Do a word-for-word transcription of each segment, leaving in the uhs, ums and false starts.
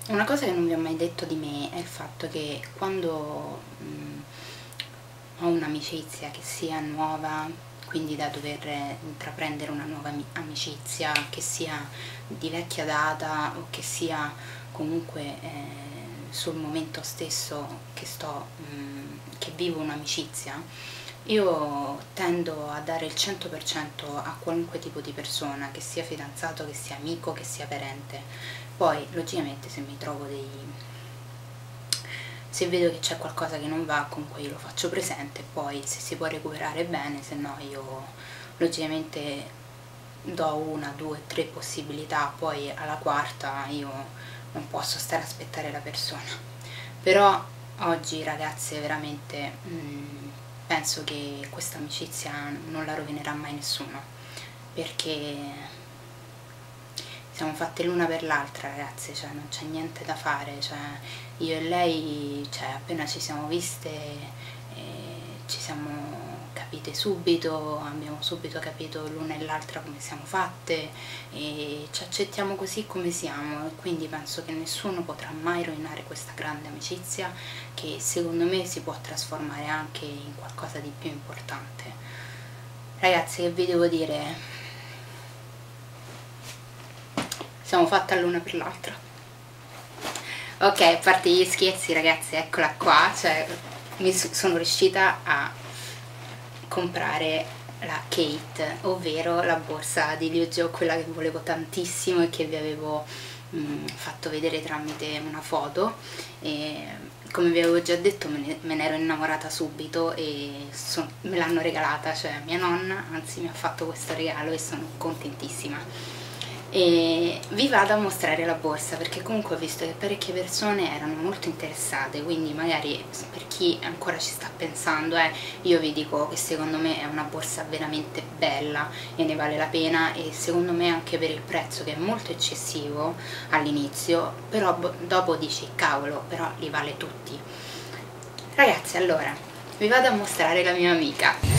una cosa che non vi ho mai detto di me è il fatto che quando mh, ho un'amicizia che sia nuova, quindi da dover intraprendere una nuova amicizia, che sia di vecchia data o che sia comunque eh, sul momento stesso che sto, mh, che vivo un'amicizia, io tendo a dare il cento per cento a qualunque tipo di persona, che sia fidanzato, che sia amico, che sia parente. Poi logicamente se mi trovo dei se vedo che c'è qualcosa che non va, comunque io lo faccio presente, poi se si può recuperare bene, se no io logicamente do una, due, tre possibilità, poi alla quarta io non posso stare a aspettare la persona. Però oggi ragazze veramente mh, penso che questa amicizia non la rovinerà mai nessuno, perché siamo fatte l'una per l'altra ragazze, cioè non c'è niente da fare, cioè io e lei, cioè, appena ci siamo viste eh, ci siamo capite subito, abbiamo subito capito l'una e l'altra come siamo fatte e ci accettiamo così come siamo, e quindi penso che nessuno potrà mai rovinare questa grande amicizia, che secondo me si può trasformare anche in qualcosa di più importante. Ragazzi, che vi devo dire? Siamo fatte l'una per l'altra. Ok, a parte gli scherzi ragazzi, eccola qua, cioè mi sono riuscita a comprare la Kate, ovvero la borsa di Liu Zhou, quella che volevo tantissimo e che vi avevo mh, fatto vedere tramite una foto, e come vi avevo già detto me ne, me ne ero innamorata subito e so, me l'hanno regalata, cioè mia nonna anzi mi ha fatto questo regalo e sono contentissima. E vi vado a mostrare la borsa, perché comunque ho visto che parecchie persone erano molto interessate, quindi magari per chi ancora ci sta pensando eh, io vi dico che secondo me è una borsa veramente bella e ne vale la pena, e secondo me anche per il prezzo che è molto eccessivo all'inizio, però dopo dici cavolo, però li vale tutti. Ragazzi, allora vi vado a mostrare la mia amica.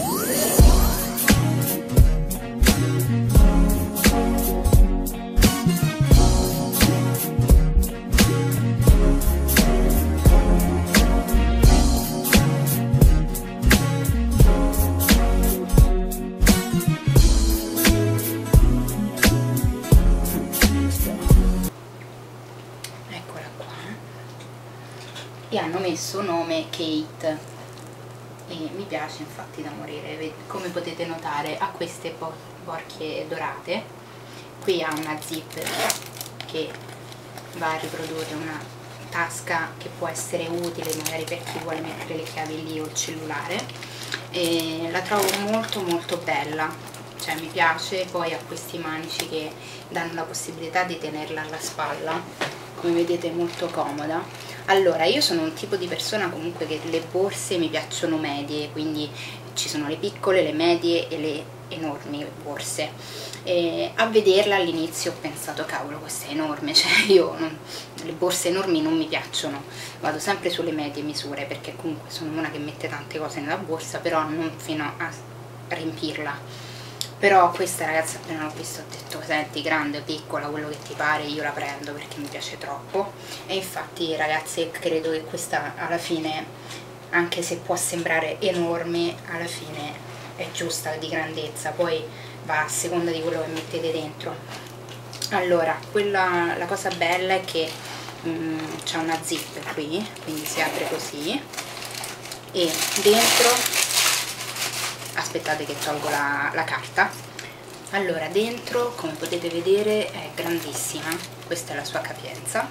E hanno messo nome Kate e mi piace infatti da morire. Come potete notare ha queste borchie dorate, qui ha una zip che va a riprodurre una tasca che può essere utile magari per chi vuole mettere le chiavi lì o il cellulare, e la trovo molto molto bella, cioè mi piace. Poi ha questi manici che danno la possibilità di tenerla alla spalla, come vedete è molto comoda. Allora, io sono un tipo di persona comunque che le borse mi piacciono medie, quindi ci sono le piccole, le medie e le enormi borse. E a vederla all'inizio ho pensato cavolo, questa è enorme, cioè io non, le borse enormi non mi piacciono, vado sempre sulle medie misure perché comunque sono una che mette tante cose nella borsa, però non fino a riempirla. Però questa ragazza appena l'ho vista ho detto senti, grande o piccola, quello che ti pare, io la prendo perché mi piace troppo. E infatti ragazzi credo che questa alla fine, anche se può sembrare enorme, alla fine è giusta di grandezza, poi va a seconda di quello che mettete dentro. Allora, quella, la cosa bella è che c'è una zip qui, quindi si apre così e dentro, aspettate che tolgo la, la carta. Allora, dentro come potete vedere è grandissima, questa è la sua capienza,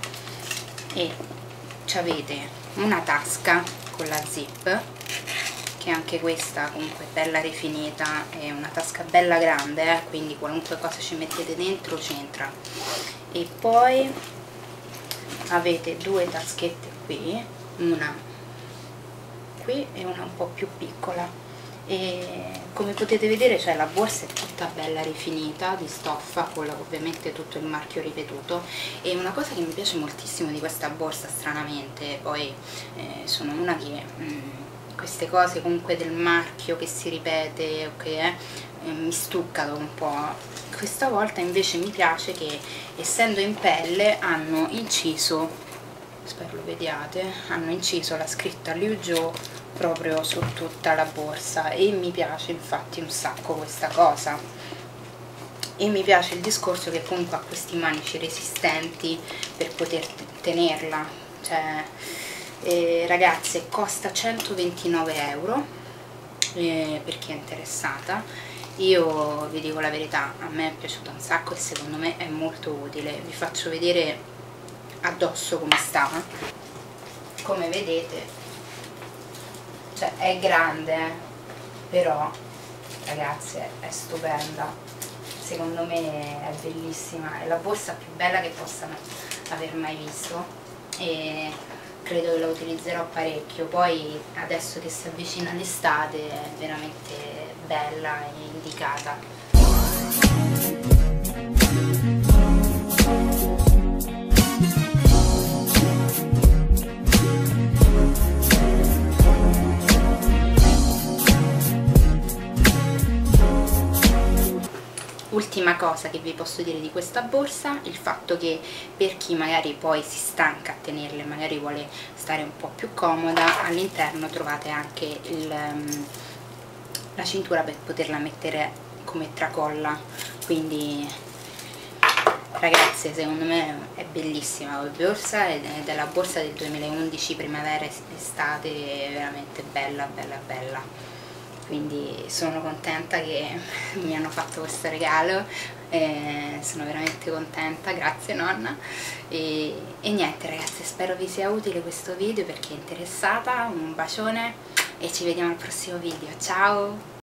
e avete una tasca con la zip che anche questa comunque è bella rifinita, è una tasca bella grande eh, quindi qualunque cosa ci mettete dentro c'entra. E poi avete due taschette qui, una qui e una un po' più piccola, e come potete vedere cioè la borsa è tutta bella rifinita di stoffa con ovviamente tutto il marchio ripetuto. E una cosa che mi piace moltissimo di questa borsa, stranamente, poi eh, sono una che mh, queste cose comunque del marchio che si ripete, ok, eh, mi stuccano un po'. Questa volta invece mi piace che, essendo in pelle, hanno inciso, spero lo vediate, hanno inciso la scritta Liu Zhou proprio su tutta la borsa, e mi piace infatti un sacco questa cosa. E mi piace il discorso che comunque ha questi manici resistenti per poter tenerla, cioè eh, ragazze, costa centoventinove euro, eh, per chi è interessata. Io vi dico la verità, a me è piaciuta un sacco e secondo me è molto utile. Vi faccio vedere addosso come sta. Come vedete, cioè è grande, eh, però ragazze è stupenda, secondo me è bellissima, è la borsa più bella che possano aver mai visto e credo che la utilizzerò parecchio. Poi adesso che si avvicina l'estate è veramente bella e indicata. Ultima cosa che vi posso dire di questa borsa, il fatto che per chi magari poi si stanca a tenerle, magari vuole stare un po' più comoda, all'interno trovate anche il, um, la cintura per poterla mettere come tracolla, quindi ragazze secondo me è bellissima la borsa, ed è la borsa del duemilaundici primavera estate, veramente bella bella bella. Quindi sono contenta che mi hanno fatto questo regalo, eh, sono veramente contenta, grazie nonna. E, e niente ragazzi, spero vi sia utile questo video per chi è interessata, un bacione e ci vediamo al prossimo video, ciao!